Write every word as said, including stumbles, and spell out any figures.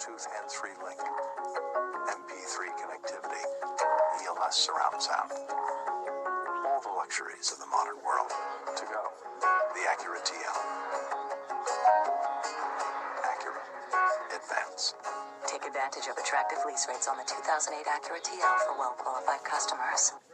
Bluetooth hands-free link, M P three connectivity, E L S surround sound. All the luxuries of the modern world to go. The Acura T L. Acura. Advance. Take advantage of attractive lease rates on the two thousand eight Acura T L for well-qualified customers.